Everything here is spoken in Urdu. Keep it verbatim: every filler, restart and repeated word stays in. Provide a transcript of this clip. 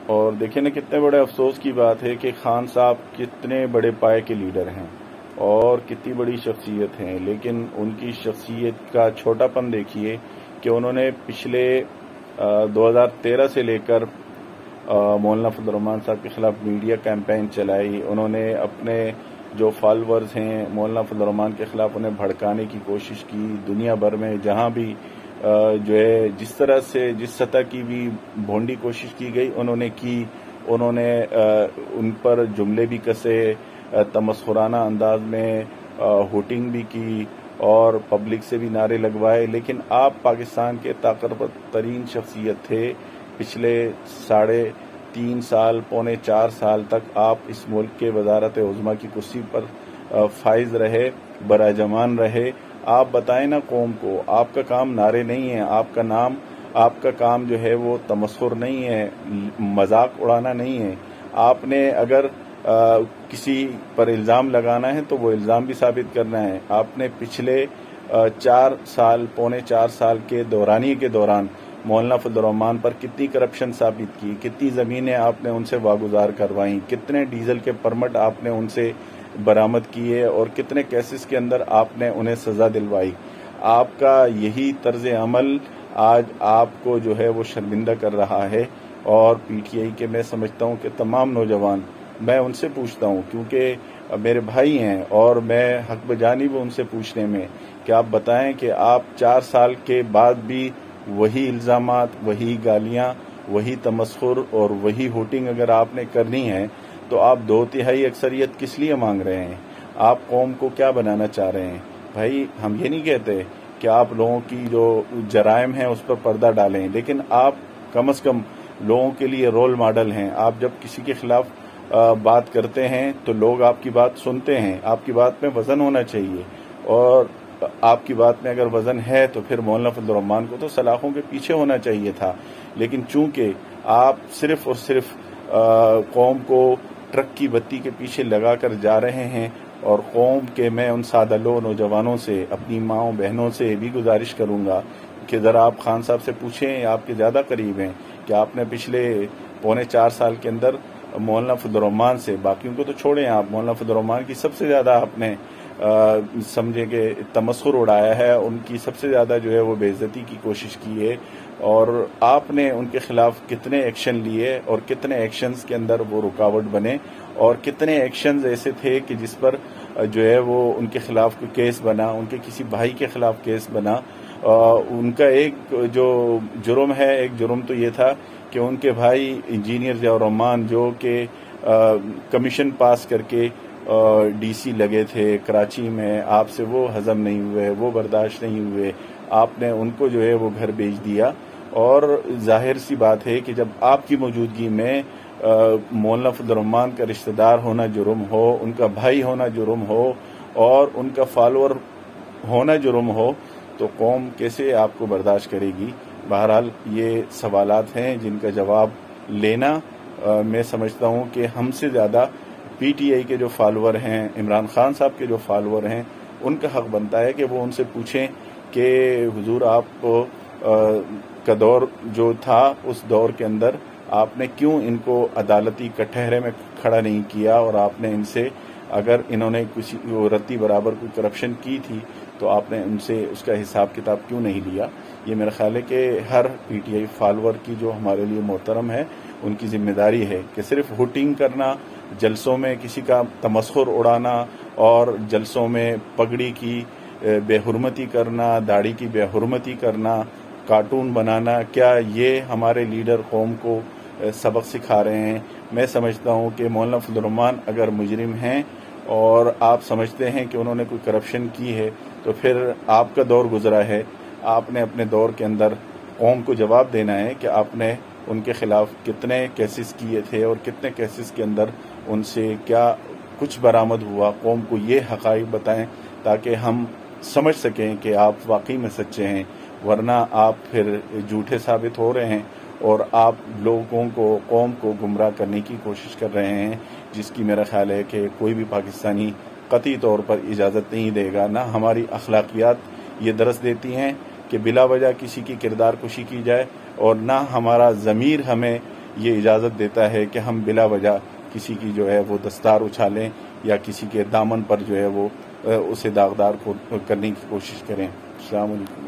اور دیکھیں نا کتنے بڑے افسوس کی بات ہے کہ خان صاحب کتنے بڑے پائے کے لیڈر ہیں اور کتنی بڑی شخصیت ہیں، لیکن ان کی شخصیت کا چھوٹا پن دیکھیے کہ انہوں نے پچھلے دو ہزار تیرہ سے لے کر مولانا فضل الرحمان صاحب کے خلاف میڈیا کیمپین چلائی. انہوں نے اپنے جو فالورز ہیں مولانا فضل الرحمان کے خلاف انہیں بھڑکانے کی کوشش کی. دنیا بھر میں جہاں بھی جو ہے جس طرح سے جس سطح کی بھی بھونڈی کوشش کی گئی انہوں نے کی. انہوں نے ان پر جملے بھی کسے، تمسخرانہ انداز میں ہوٹنگ بھی کی اور پبلک سے بھی نعرے لگوائے. لیکن آپ پاکستان کے طاقتور ترین شخصیت تھے. پچھلے ساڑھے تین سال پونے چار سال تک آپ اس ملک کے وزارت عظمیٰ کی کرسی پر فائز رہے، براجمان رہے. آپ بتائیں نا قوم کو، آپ کا کام نعرے نہیں ہے، آپ کا نام آپ کا کام جو ہے وہ تمسخر نہیں ہے، مذاق اڑانا نہیں ہے. آپ نے اگر آ, کسی پر الزام لگانا ہے تو وہ الزام بھی ثابت کرنا ہے. آپ نے پچھلے آ, چار سال پونے چار سال کے دورانی کے دوران مولانا فضل الرحمان پر کتنی کرپشن ثابت کی، کتنی زمینیں آپ نے ان سے واگزار کروائیں، کتنے ڈیزل کے پرمٹ آپ نے ان سے برآمد کیے اور کتنے کیسز کے اندر آپ نے انہیں سزا دلوائی. آپ کا یہی طرز عمل آج آپ کو جو ہے وہ شرمندہ کر رہا ہے. اور پی ٹی آئی کے میں سمجھتا ہوں کہ تمام نوجوان، میں ان سے پوچھتا ہوں کیونکہ میرے بھائی ہیں اور میں حق بجانب ان سے پوچھنے میں کہ آپ بتائیں کہ آپ چار سال کے بعد بھی وہی الزامات، وہی گالیاں، وہی تمسخر اور وہی ہوٹنگ اگر آپ نے کرنی ہے تو آپ دو تہائی اکثریت کس لیے مانگ رہے ہیں؟ آپ قوم کو کیا بنانا چاہ رہے ہیں؟ بھائی ہم یہ نہیں کہتے کہ آپ لوگوں کی جو جرائم ہیں اس پر پردہ ڈالیں، لیکن آپ کم از کم لوگوں کے لیے رول ماڈل ہیں. آپ جب کسی کے خلاف بات کرتے ہیں تو لوگ آپ کی بات سنتے ہیں. آپ کی بات میں وزن ہونا چاہیے، اور آپ کی بات میں اگر وزن ہے تو پھر مولانا فضل الرحمان کو تو سلاخوں کے پیچھے ہونا چاہیے تھا. لیکن چونکہ آپ صرف اور صرف قوم کو ٹرک کی بتی کے پیچھے لگا کر جا رہے ہیں، اور قوم کے میں ان سادہ لو نوجوانوں سے، اپنی ماؤں بہنوں سے بھی گزارش کروں گا کہ ذرا آپ خان صاحب سے پوچھیں، آپ کے زیادہ قریب ہیں، کہ آپ نے پچھلے پونے چار سال کے اندر مولانا فضل الرحمان سے، باقیوں کو تو چھوڑیں، آپ مولانا فضل الرحمان کی سب سے زیادہ آپ نے سمجھے کہ تمسخر اڑایا ہے، ان کی سب سے زیادہ جو ہے وہ بے عزتی کی کوشش کی ہے. اور آپ نے ان کے خلاف کتنے ایکشن لیے اور کتنے ایکشنز کے اندر وہ رکاوٹ بنے، اور کتنے ایکشنز ایسے تھے کہ جس پر جو ہے وہ ان کے خلاف کوئی کیس بنا، ان کے کسی بھائی کے خلاف کیس بنا. ان کا ایک جو جرم ہے، ایک جرم تو یہ تھا کہ ان کے بھائی انجینئر ضیاء الرحمان جو کہ کمیشن پاس کر کے ڈی سی لگے تھے کراچی میں، آپ سے وہ ہضم نہیں ہوئے، وہ برداشت نہیں ہوئے، آپ نے ان کو جو ہے وہ گھر بھیج دیا. اور ظاہر سی بات ہے کہ جب آپ کی موجودگی میں مولانا فضل الرحمان کا رشتہ دار ہونا جرم ہو، ان کا بھائی ہونا جرم ہو اور ان کا فالوور ہونا جرم ہو تو قوم کیسے آپ کو برداشت کرے گی؟ بہرحال یہ سوالات ہیں جن کا جواب لینا میں سمجھتا ہوں کہ ہم سے زیادہ پی ٹی آئی کے جو فالوور ہیں، عمران خان صاحب کے جو فالوور ہیں، ان کا حق بنتا ہے کہ وہ ان سے پوچھیں کہ حضور آپ کا دور جو تھا اس دور کے اندر آپ نے کیوں ان کو عدالتی کٹہرے میں کھڑا نہیں کیا، اور آپ نے ان سے اگر انہوں نے کسی رتی برابر کوئی کرپشن کی تھی تو آپ نے ان سے اس کا حساب کتاب کیوں نہیں لیا. یہ میرا خیال ہے کہ ہر پی ٹی آئی فالوور کی جو ہمارے لیے محترم ہے ان کی ذمہ داری ہے کہ صرف ہوٹنگ کرنا، جلسوں میں کسی کا تمسخر اڑانا اور جلسوں میں پگڑی کی بے حرمتی کرنا، داڑھی کی بے حرمتی کرنا، کارٹون بنانا، کیا یہ ہمارے لیڈر قوم کو سبق سکھا رہے ہیں؟ میں سمجھتا ہوں کہ مولانا فضل الرحمان اگر مجرم ہیں اور آپ سمجھتے ہیں کہ انہوں نے کوئی کرپشن کی ہے تو پھر آپ کا دور گزرا ہے. آپ نے اپنے دور کے اندر قوم کو جواب دینا ہے کہ آپ نے ان کے خلاف کتنے کیسز کیے تھے اور کتنے کیسز کے اندر ان سے کیا کچھ برآمد ہوا. قوم کو یہ حقائق بتائیں تاکہ ہم سمجھ سکیں کہ آپ واقعی میں سچے ہیں، ورنہ آپ پھر جھوٹے ثابت ہو رہے ہیں اور آپ لوگوں کو، قوم کو گمراہ کرنے کی کوشش کر رہے ہیں، جس کی میرا خیال ہے کہ کوئی بھی پاکستانی قطعی طور پر اجازت نہیں دے گا. نہ ہماری اخلاقیات یہ درس دیتی ہیں کہ بلا وجہ کسی کی کردار کشی کی جائے، اور نہ ہمارا ضمیر ہمیں یہ اجازت دیتا ہے کہ ہم بلا وجہ کسی کی جو ہے وہ دستار اچھالیں یا کسی کے دامن پر جو ہے وہ اسے داغدار کرنے کی کوشش کریں۔ السلام علیکم۔